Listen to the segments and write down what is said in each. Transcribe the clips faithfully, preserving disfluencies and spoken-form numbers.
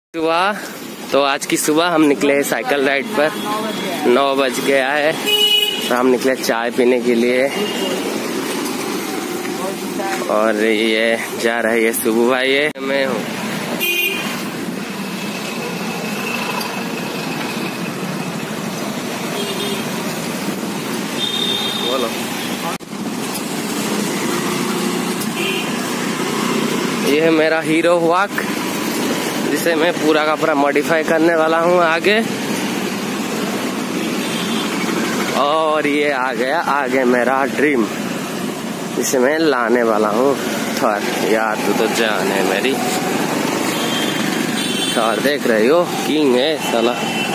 सुबह तो आज की सुबह हम निकले हैं साइकिल राइड पर। नौ बज गया है तो हम निकले चाय पीने के लिए और ये जा रहे है सुबह भाई, ये मैं हूँ। बोलो। ये है मेरा हीरो वॉक जिसे मैं पूरा का पूरा मॉडिफाई करने वाला हूँ आगे। और ये आ गया आगे मेरा ड्रीम जिसे मैं लाने वाला हूँ थॉर। यार तू तो जान है मेरी। थॉर देख रही हो, किंग है साला।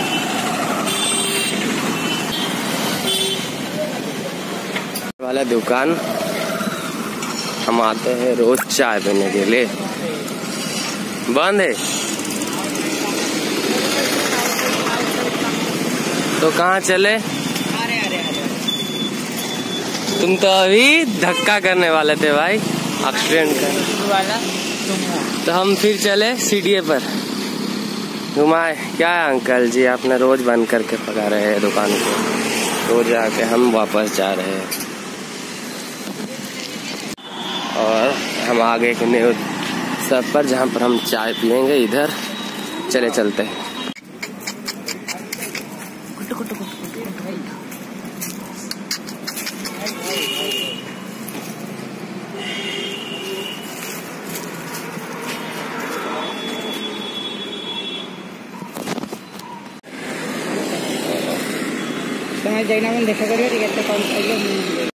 वाला दुकान हम आते हैं रोज चाय पीने के लिए। बंद है तो कहाँ चले? अरे अरे अरे तुम तो अभी धक्का करने वाले थे भाई, एक्सीडेंट का वाला। तो हम फिर चले सीडीए पर घुमाए। क्या है अंकल जी, आपने रोज बंद करके पका रहे हैं दुकान को। रोज आके हम वापस जा रहे हैं और हम आगे के न्यू सब पर जहाँ पर हम चाय पियेंगे। इधर चले चलते हैं। तुम्हें जैना देखा करिए।